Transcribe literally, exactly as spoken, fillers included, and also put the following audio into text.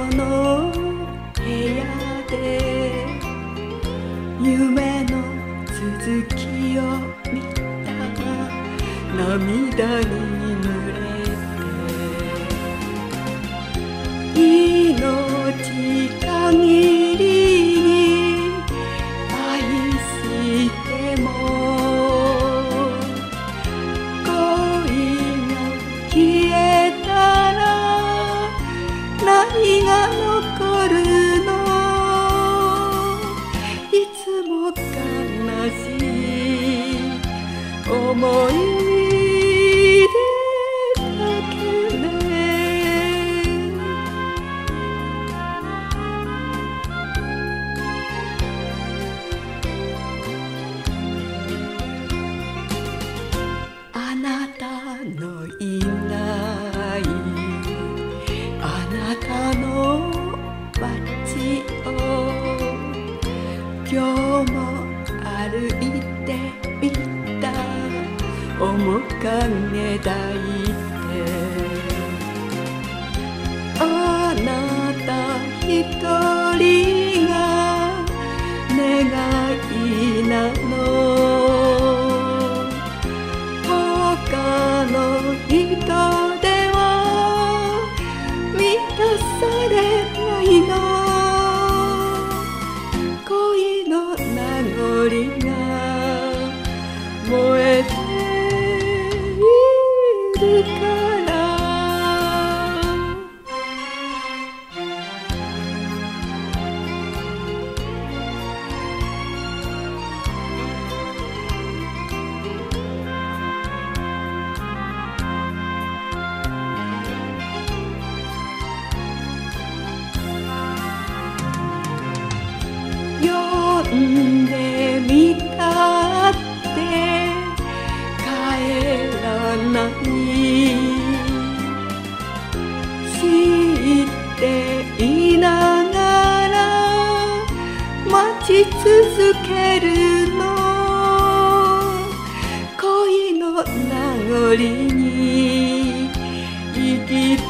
の部屋で夢の続きを見た涙に濡れて命限りに愛しても恋が消えたら何が残るのいつも悲しい思い出だけねあなたのいないあなたの街を今日も歩いてみた面影抱いてあなた一人が願いなの他の人では満たされないの恋の名残が燃えているから呼んでみたって帰らない知っていながら待ち続けるの恋の名残に生きて